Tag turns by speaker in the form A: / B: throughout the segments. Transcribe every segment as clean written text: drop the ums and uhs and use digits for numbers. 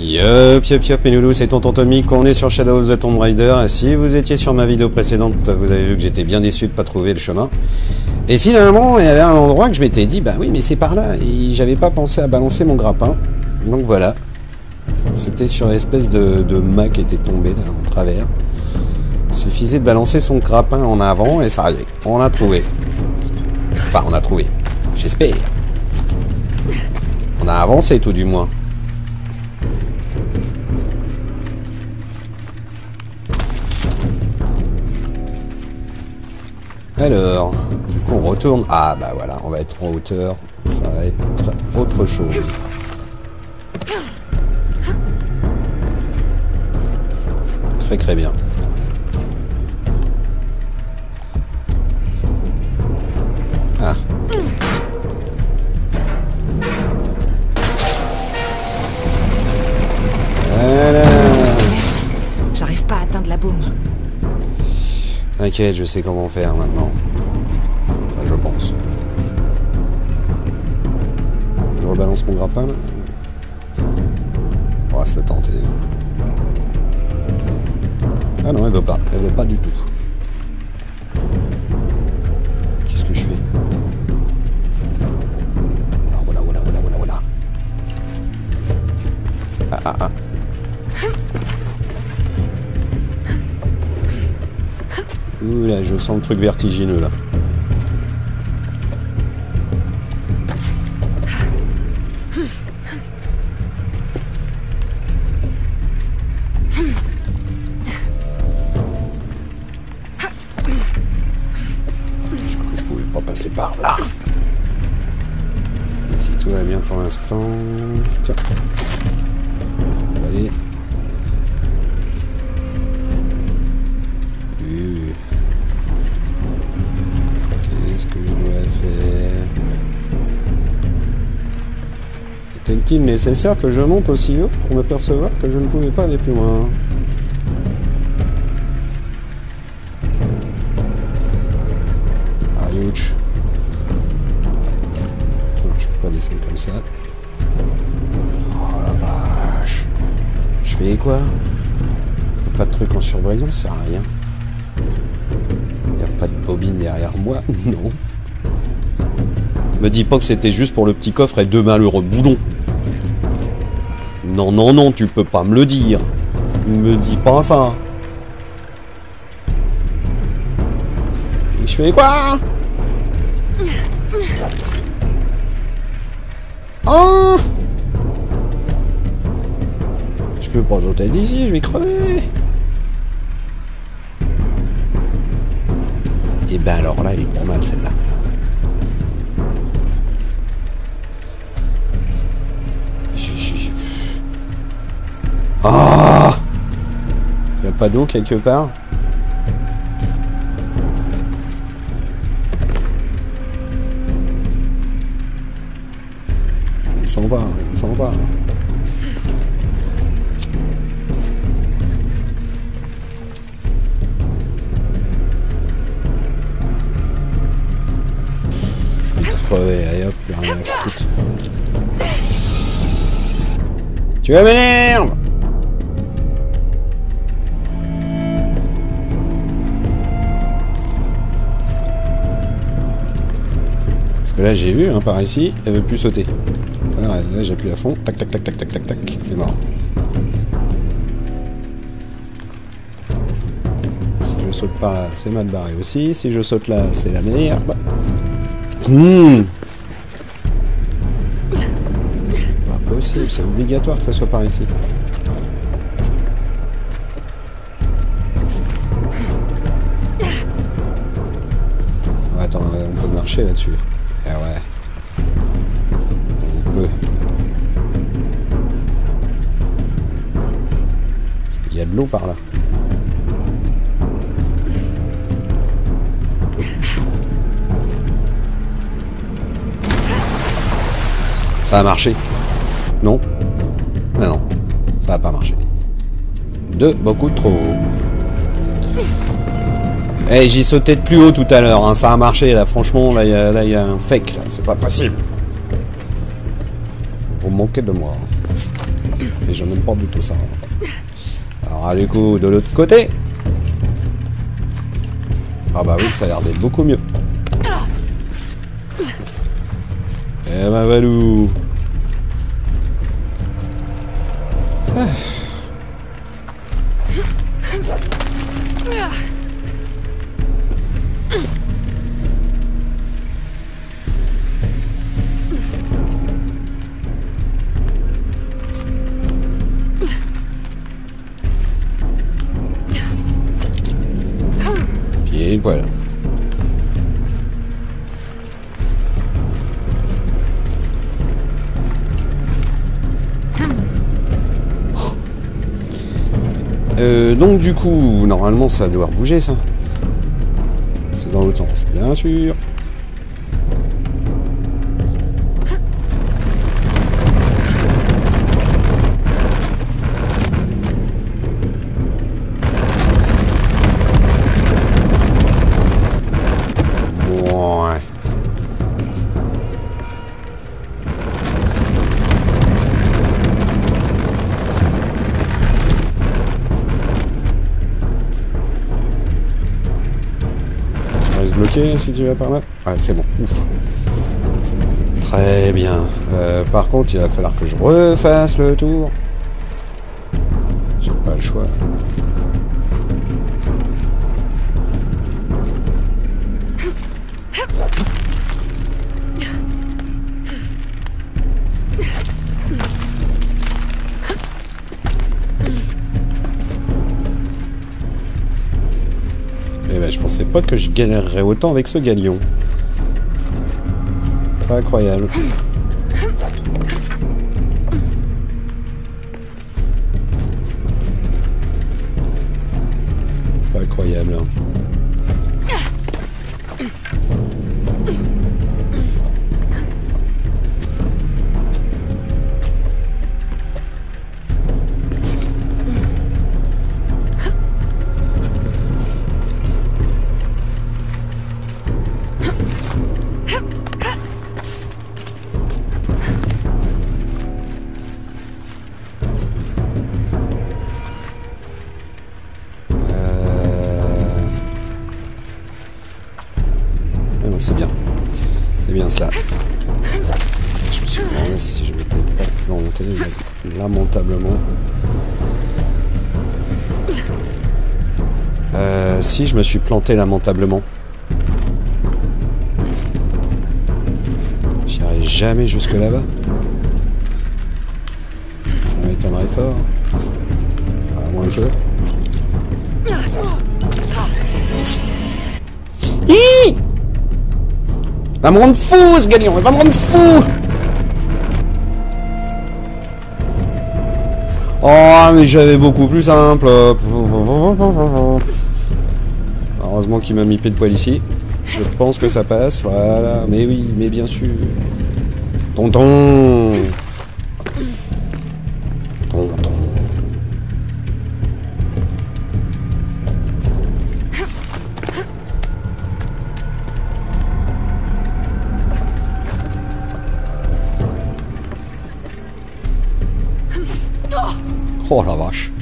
A: Yup, yup, yup, mes loulous, c'est Tonton Tommy, on est sur Shadow of the Tomb Raider. Si vous étiez sur ma vidéo précédente, vous avez vu que j'étais bien déçu de pas trouver le chemin. Et finalement, il y avait un endroit que je m'étais dit, bah oui, mais c'est par là. Et j'avais pas pensé à balancer mon grappin. Donc voilà. C'était sur l'espèce de mât qui était tombé là, en travers. Il suffisait de balancer son grappin en avant et ça allait. On a trouvé. Enfin, on a trouvé. J'espère. On a avancé tout du moins. Alors, du coup on retourne. Ah bah voilà, on va être en hauteur. Ça va être autre chose. Très très bien. Ah, ok. Voilà.
B: J'arrive pas à atteindre la baume.
A: T'inquiète, je sais comment faire maintenant. Enfin, je pense. Je rebalance mon grappin là. On va se tenter. Ah non, elle veut pas. Elle veut pas du tout. Qu'est-ce que je fais? Ah, voilà, voilà, voilà, voilà, voilà. Ah, ah, ah. Ouh là, je sens le truc vertigineux là. Je crois que je pouvais pas passer par là. Et si tout va bien pour l'instant... Tiens. Allez. Qu'est-ce que je dois faire? Était-il nécessaire que je monte aussi haut pour me percevoir que je ne pouvais pas aller plus loin? Ah, ouch. Non, je peux pas descendre comme ça. Oh la vache. Je fais quoi? Pas de truc en surbrillance, ça sert à rien. Y a pas de bobine derrière moi, non. Me dis pas que c'était juste pour le petit coffre et deux malheureux boulons. Non, non, non, tu peux pas me le dire. Me dis pas ça. Et je fais quoi? Oh! Je peux pas sauter d'ici, je vais crever. Et ben alors là, elle est pas mal celle-là. Ah! Y a pas d'eau quelque part? Il s'en va, il s'en va. Allez hop, plus rien à foutre. Tu vas m'énerver! Parce que là j'ai vu, hein, par ici, elle veut plus sauter. Alors, là j'appuie à fond, tac tac tac tac tac tac tac, c'est mort. Si je saute par là, c'est mal barré aussi. Si je saute là, c'est la merde. C'est pas possible, c'est obligatoire que ça soit par ici. Oh, attends, on peut marcher là-dessus. Eh ouais. On peut. Parce qu'il y a de l'eau par là. Ça a marché. Non. Mais non. Ça a pas marché. De beaucoup trop. Eh, j'y sautais de plus haut tout à l'heure. Hein. Ça a marché là. Franchement, là, il y a un fake. C'est pas possible. Vous manquez de moi. Et je n'aime pas du tout ça. Alors du coup, de l'autre côté. Ah bah oui, ça a l'air d'être beaucoup mieux. Eh ben Valou. Ah. Pile poil. Donc du coup, normalement ça doit bouger ça. C'est dans l'autre sens, bien sûr. Ouais. Bloqué si tu vas par là. Ah c'est bon. Ouf. Très bien. Par contre, il va falloir que je refasse le tour. J'ai pas le choix. Eh ben, je pensais pas que je galérerais autant avec ce galion. Pas incroyable. Pas incroyable. Hein. C'est bien. C'est bien cela. Je me suis demandé si je m'étais pas planté lamentablement. Si je me suis planté lamentablement. J'irai jamais jusque là-bas. Ça m'étonnerait fort. À moins que... Va me rendre fou ce galion, il va me rendre fou. Oh mais j'avais beaucoup plus simple. Heureusement qu'il m'a mis pied de poil ici. Je pense que ça passe, voilà. Mais oui, mais bien sûr. Tonton. Tonton. Oh la vache.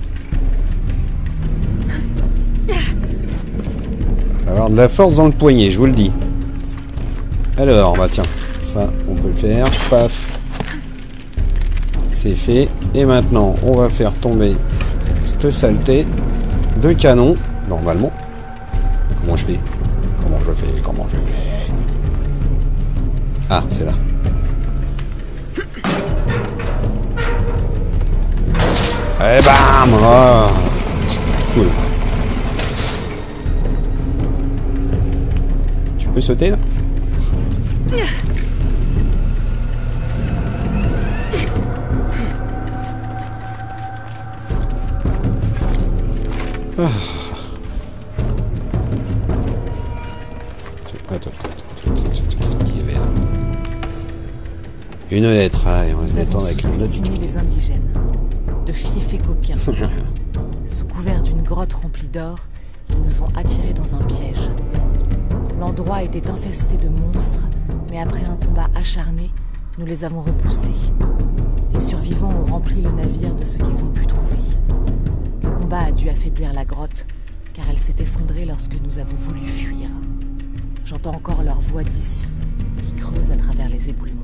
A: Alors de la force dans le poignet, je vous le dis. Alors, bah tiens, ça on peut le faire. Paf. C'est fait. Et maintenant, on va faire tomber cette saleté de canon. Normalement. Comment je fais? Comment je fais? Ah, c'est là. Et bam! Oh. Cool. Tu peux sauter là? Ah. Attends, qu'est-ce qu'il y avait là? Une lettre, ah, et on va se détendre avec la lettre.
B: Les indigènes, de fiefs et coquins. Sous couvert d'une grotte remplie d'or, ils nous ont attirés dans un piège. L'endroit était infesté de monstres, mais après un combat acharné, nous les avons repoussés. Les survivants ont rempli le navire de ce qu'ils ont pu trouver. Le combat a dû affaiblir la grotte, car elle s'est effondrée lorsque nous avons voulu fuir. J'entends encore leur voix d'ici, qui creuse à travers les éboulements.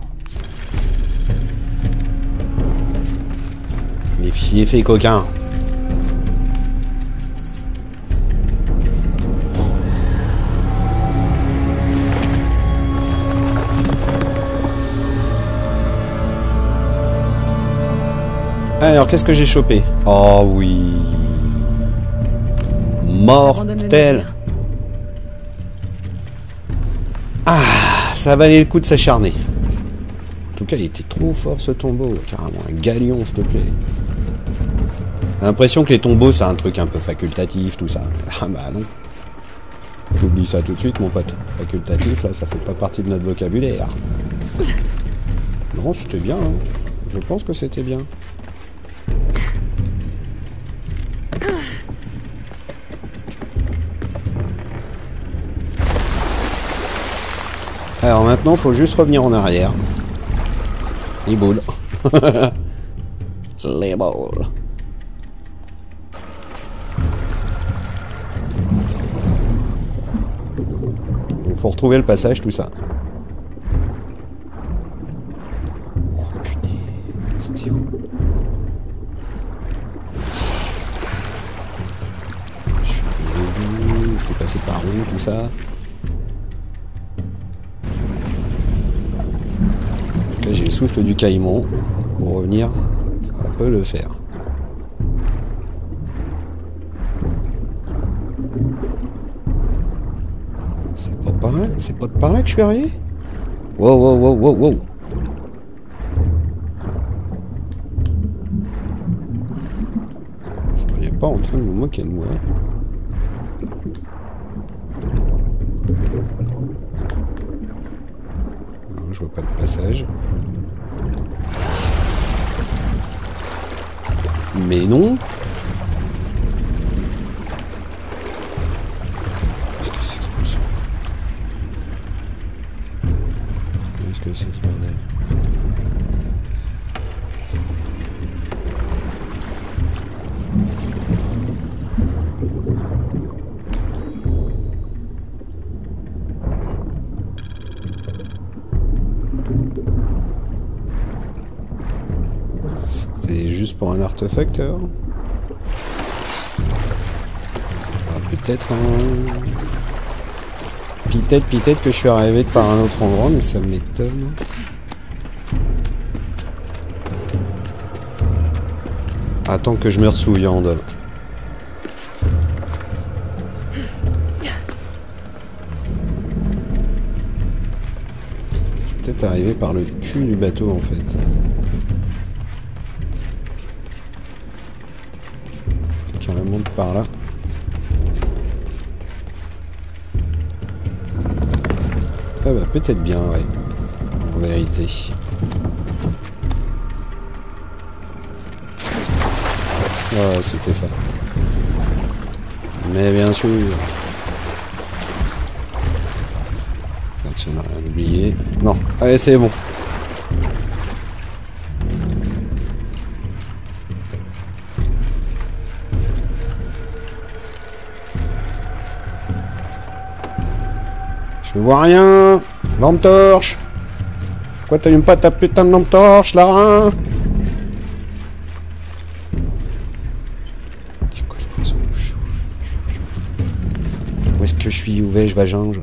A: Les fiefs coquins. Alors, qu'est-ce que j'ai chopé? Oh oui. Mortel. Ah, ça valait le coup de s'acharner. En tout cas, il était trop fort ce tombeau. Carrément, un galion, s'il te plaît. J'ai l'impression que les tombeaux, c'est un truc un peu facultatif, tout ça. Ah bah non. T'oublies ça tout de suite, mon pote. Facultatif, là, ça fait pas partie de notre vocabulaire. Non, c'était bien, hein. Je pense que c'était bien. Alors maintenant, faut juste revenir en arrière. Les boules. Les boules. Donc faut retrouver le passage, tout ça. Oh putain, c'était où? Je suis arrivé d'où? Je suis passé par où, tout ça? J'ai le souffle du caïman. Pour revenir, ça peut le faire. C'est pas par là? C'est pas de par là que je suis arrivé? Wow, wow, wow, wow, wow. Il n'est pas en train de me moquer de moi. Non, je vois pas de passage. Mais non. Qu'est-ce que c'est que ce poisson? Qu'est-ce que c'est ce bordel? C'était juste pour un artefact alors? Ah, peut-être un... Peut-être que je suis arrivé par un autre endroit, mais ça m'étonne. Attends que je meure sous viande. Peut-être arrivé par le cul du bateau en fait. Carrément de par là. Ah bah peut-être bien, ouais. En vérité. Ah, c'était ça. Mais bien sûr. Regarde si on n'a rien oublié. Non, allez, c'est bon. Je vois rien. Lampe torche. Pourquoi t'allumes pas ta putain de lampe torche là, hein? C'est quoi ce poisson? Où est-ce que je suis? Où vais-je, vaginge?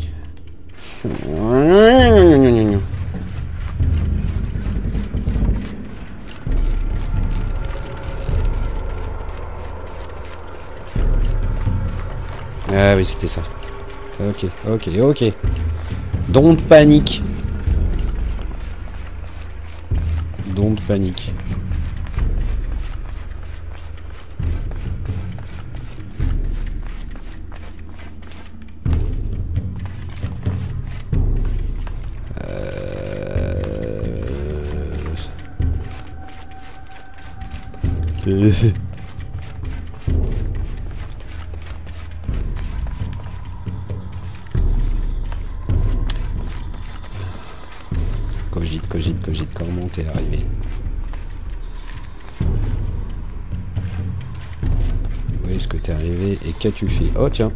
A: Ah oui, c'était ça. Ok, ok, ok. Don't panique. Don't panique. Cogite, comment t'es arrivé? Où est-ce que t'es arrivé et qu'as-tu fait? Oh tiens.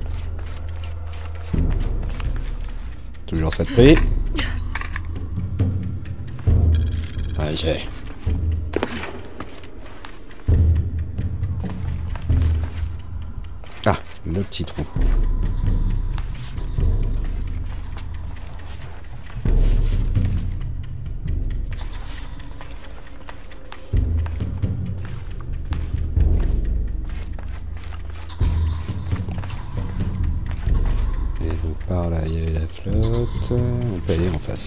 A: Toujours ça de prix. Ok. Ah, le petit trou. Et donc par là, il y avait la flotte. On peut aller en face.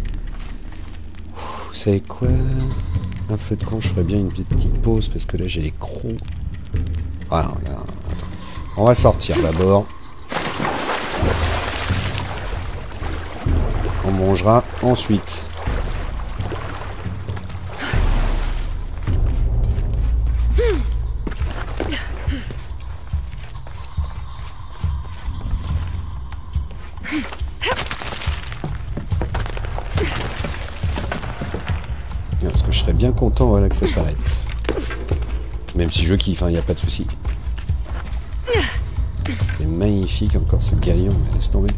A: Vous savez quoi? Un feu de camp, je ferais bien une petite pause parce que là j'ai les crocs. Ah non, là, attends. On va sortir d'abord. On mangera ensuite. Parce que je serais bien content voilà, que ça s'arrête. Même si je kiffe, il n'y a pas de souci. C'était magnifique encore ce galion, mais laisse tomber.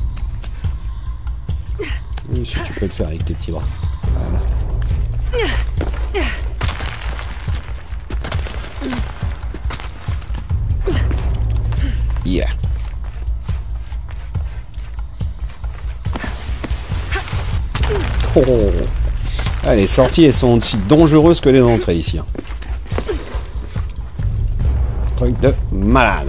A: Oui, si tu peux le faire avec tes petits bras. Voilà. Yeah. Oh. Ah, les sorties, elles sont aussi dangereuses que les entrées ici. Hein. Truc de malade.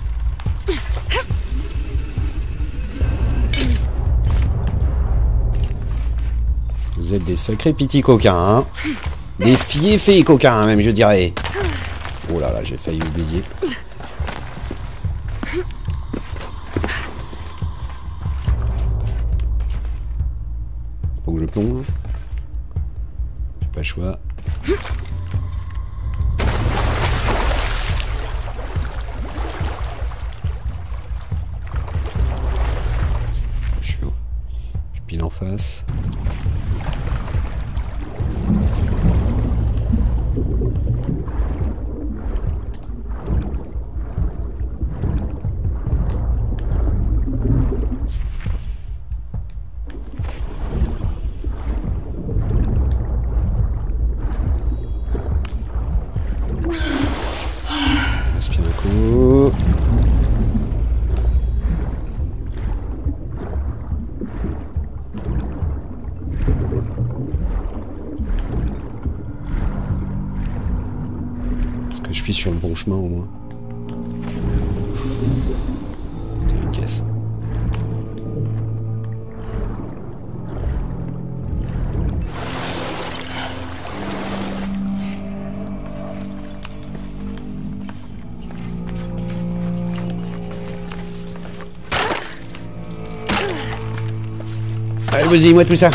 A: Vous êtes des sacrés petits coquins, hein. Des fiefés coquins, même, je dirais. Oh là là, j'ai failli oublier. Faut que je plonge. J'ai pas le choix. Je suis où? Je suis pile en face. Respire un coup. Est-ce que je suis sur le bon chemin au moins? C'est une caisse. Allez, vas-y, moi tout ça.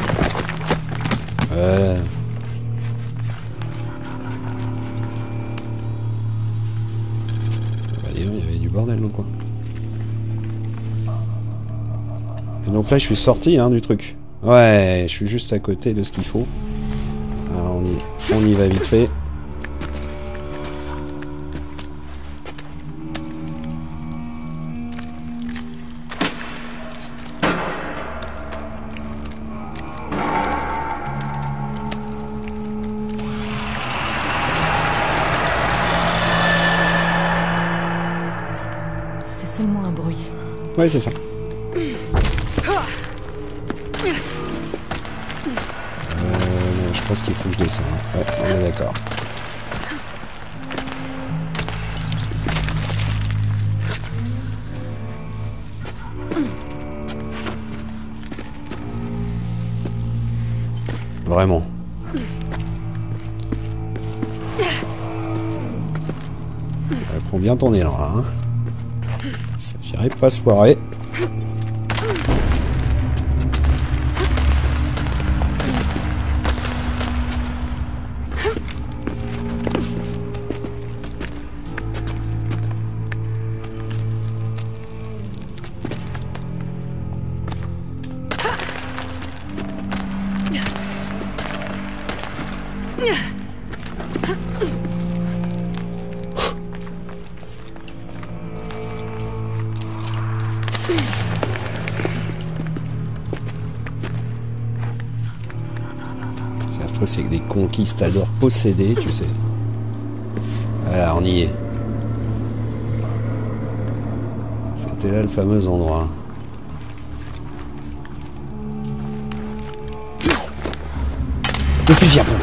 A: Bah, dis donc, il y avait du bordel dans le coin. Et donc là, je suis sorti hein, du truc. Ouais, je suis juste à côté de ce qu'il faut. Alors, on y va vite fait.
B: C'est seulement un bruit.
A: Ouais, c'est ça. Non, je pense qu'il faut que je descende. Ouais, on est d'accord. Vraiment. Prends bien ton élan là. Hein. Ça n'irait pas se foirer. Ça se trouve, c'est des conquistadors possédés, tu sais. Voilà, on y est. C'était là le fameux endroit. Le fusil à pompe.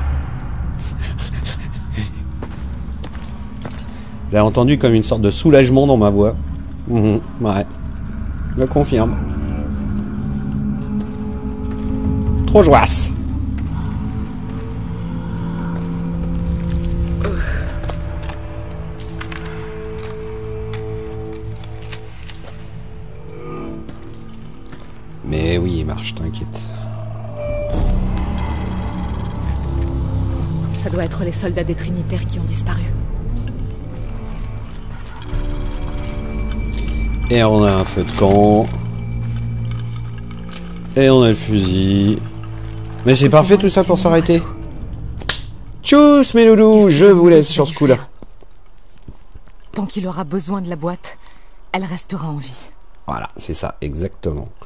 A: Vous avez entendu comme une sorte de soulagement dans ma voix. Ouais. Je le confirme. Trop joasse. Mais oui, il marche, t'inquiète.
B: Ça doit être les soldats des Trinitaires qui ont disparu.
A: Et on a un feu de camp. Et on a le fusil. Mais c'est parfait tout ça pour s'arrêter. Tchuss mes loulous, je vous laisse sur ce coup-là.
B: Tant qu'il aura besoin de la boîte, elle restera en vie.
A: Voilà, c'est ça, exactement.